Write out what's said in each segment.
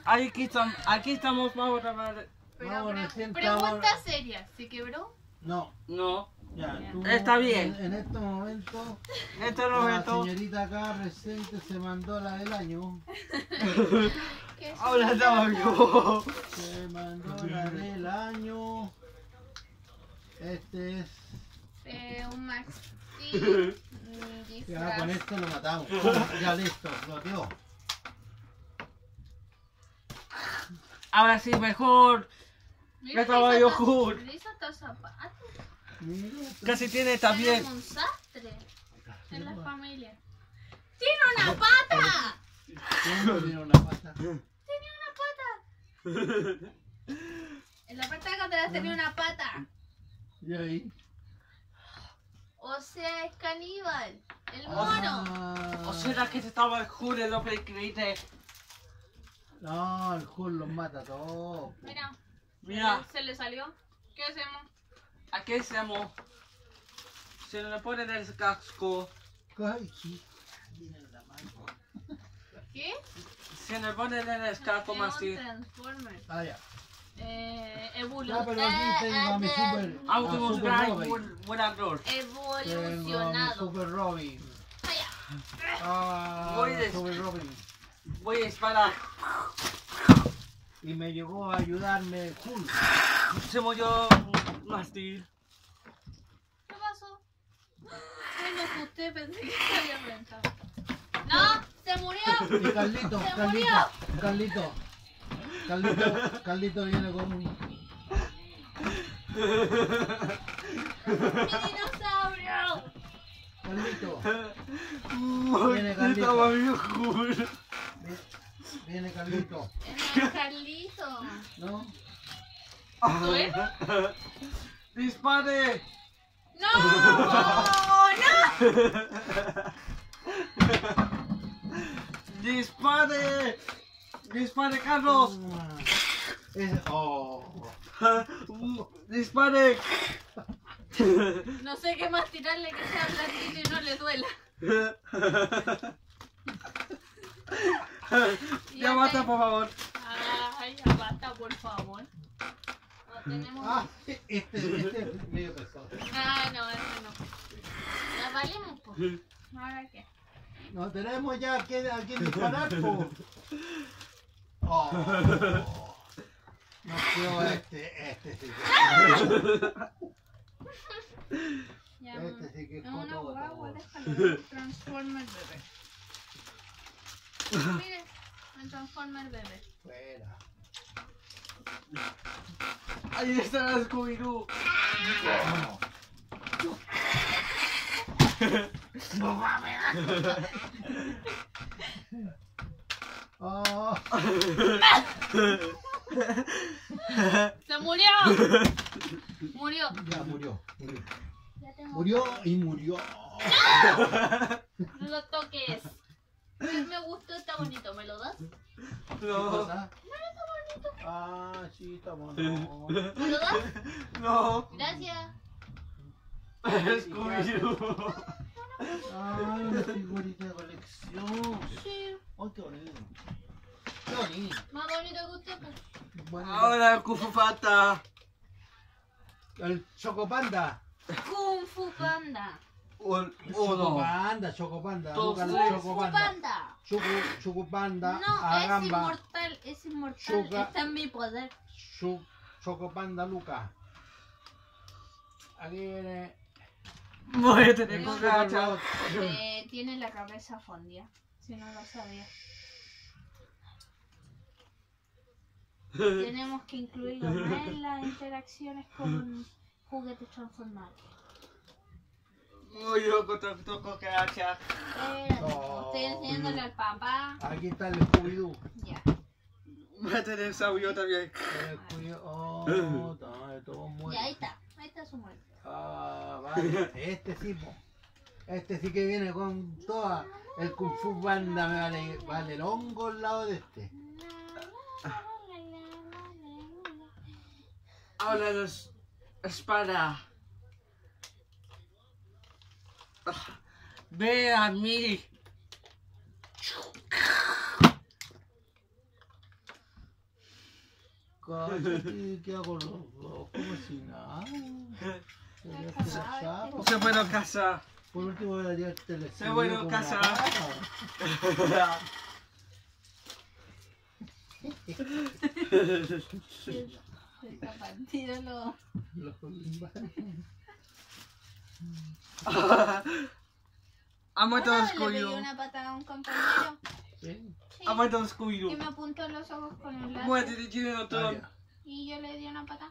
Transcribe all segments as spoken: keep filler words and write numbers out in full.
Aquí estamos, aquí estamos, vamos a ver. Pero Vamos, pre- recién pregunta estamos- seria, ¿se quebró? No, No, ya. Ya. Tú, Está bien. En, en estos momentos, en este la momento. señorita acá presente se mandó la del año. ¿Qué es Ahora una estamos lata? yo. Se mandó la del año. Este es. Eh, un Max Steel, un Ya con disfraz. esto lo matamos. Ya listo, lo dio. Ahora sí, mejor. Mira, estaba le yo hizo cool. hasta- le hizo hasta zapatos. Mira, esto- Casi tiene también. Tenemos un sastre en la familia. ¡Tiene una pata! ¿Cómo tiene una pata? ¡Tenía una pata! En la parte de acá atrás tenía una pata. Y ahí. O sea, es caníbal. El mono. Ah. ¿O será que se estaba el Julio López Crite? No, el Hulk los mata a todos. po. Mira, Mira, se le salió. ¿Qué hacemos? aquí hacemos. Se le pone el casco. Ay, sí. Tiene la mano. ¿Qué? Se le pone el casco Es más un así. Transformer. Ah, ya. Eh, Ya, evolu- pero aquí eh, tengo a mi eh, super. eh, a Optimus Super Prime, Robin. buen, buen actor. Tengo a mi Evolucionado. Super Robin. Vaya. Ah, Voy de- Super Robin. Voy a disparar. Y me llegó a ayudarme Hulk. Se murió Mastil. ¿Qué pasó? Ay, me asusté, pensé que se había reventado. ¡No! ¡Se murió! Y Carlito, ¡Se Carlito, murió! Carlito. Carlito, Carlito viene con un. ¡Mi dinosaurio! Carlito, Viene Carlito. viene Carlito. Es el Carlito. ¿No? ¿Soy? ¡Dispare! ¡No! ¡No! ¡Dispare! ¡Dispare, Carlos! Es- oh. ¡Dispare! No sé qué más tirarle que sea blandito y no le duela. Ya basta, por favor. Ay, ya basta, por favor. No tenemos. Ah, este, este es medio pesado. Ah, no, eso no. Ya valimos, pues. ¿Ahora qué? No tenemos ya a quién, a quién disparar, po. Oh. No creo este, este sí que. Ya, Este sí que es es una fotógrafo. guagua, déjalo. Transformer bebé. Mire, el Transformer bebé. Fuera. Ahí está el Scooby-Doo. Oh. ¡Se murió! Murió. Ya murió, murió. Ya tengo. Murió y murió. No lo toques. Ay, me gustó, está bonito. ¿Me lo das? ¿Qué No, cosa? Ah, sí, está bueno. ¿Me lo das? no. Gracias. Scooby-Doo. Ah, una figurita de colección. Sí. Oh, qué bonito. Qué bonito. Más bonito que usted, pues. Bueno, Ahora Kufufata. el Chocopanda. Kung Fu Panda. Un, uno. Chocopanda, Chocopanda. Dos, Lucas, tres. Kung Fu Chocopanda. Panda. Choco- Chocopanda. No, es Agamba. inmortal, es inmortal. Chuga. Está en mi poder. Cho- Chocopanda Lucas. Aquí viene. Voy a tener el que Super agachar. Robot. Eh, tiene la cabeza fondía. Si no lo sabía. Tenemos que incluirlo más en las interacciones con juguetes transformables. Muy loco, toco que agachar. Espérate, Oh. estoy enseñándole al papá. Aquí está el Scooby-Doo. Ya. Voy a tener sabio también. El Scooby- Oh, está todo muerto. Ya, ahí está. Ahí está su muerte. Ah, vale. Este sí, po. Este sí que viene con toda. El Kung Fu Panda me vale, vale el hongo al lado de este. Ahora los espada. Ve a mí. Cállate, ¿qué hago los dos? Como si nada. Sería pesado. Se fueron a casa. Por último voy a llevar el teléfono. Se fueron a casa. Está partido lo. Ha muerto Una el vez le pegué escudo. una patada a un compañero. Sí. Sí. Ha muerto el Y escudo. me apuntó los ojos con el láser. Muerte de Jonathan. Ah, Y yo le di una patada.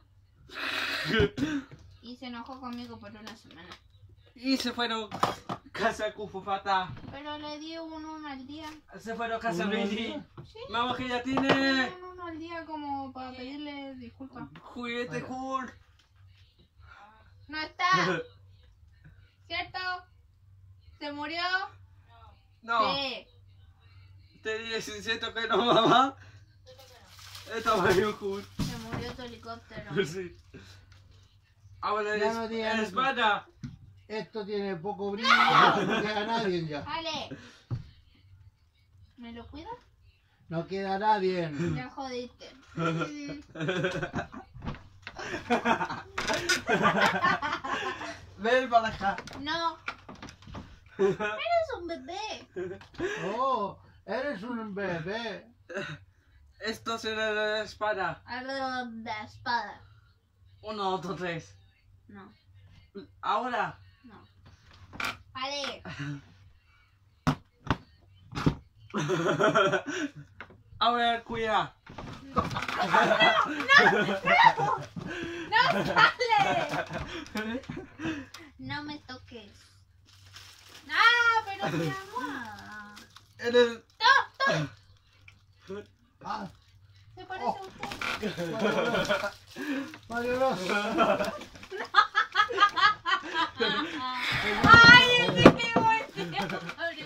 Y se enojó conmigo por una semana. Y se fueron a casa con Fufata. Pero le di un uno al día. Se fueron a casa ¿Uno al Luigi. día? Sí. Vamos que ya Le tiene di un uno al día como para pedirle disculpas. juguete Vaya. Hulk. No está. ¿Cierto? ¿Se murió? No, Sí. te dije sincero que no, mamá. Estaba en un Hulk. Se murió tu helicóptero. Sí. Ahora Ya es, no tiene- es espada. Esto tiene poco brillo, no queda nadie ya. Vale. ¿Me lo cuidas? No queda nadie. Ya jodiste. Ven para acá. No. Eres un bebé. Oh, eres un bebé. Esto será la espada. Alrededor de la espada. Uno, dos, tres. No. Ahora. No. Vale. Ahora cuida. ¡No sale! No me toques. ¡Ah! Pero mi almohada. Eres. Ah, ¿Se parece a usted? Mario Bros. ¡Ay, ese qué bueno!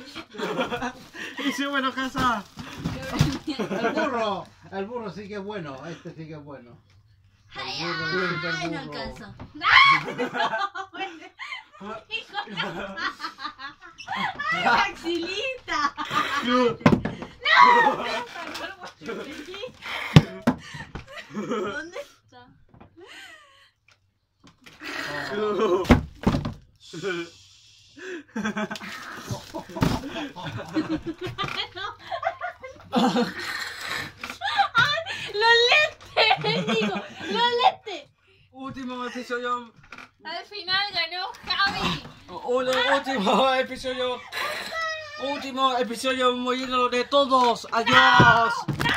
Y se bueno casa. El burro. El burro sí que es bueno. Este sí que es bueno. ¡Ay, El burro, el ay! super No burro. alcanzo. ¡Ay, Maxilita! ¿Dónde está? ¡Los lentes! Digo, ¡los lentes! Último episodio. Al final ganó Javi. Uno, último episodio. Último episodio muy lleno de todos. Adiós. ¡No!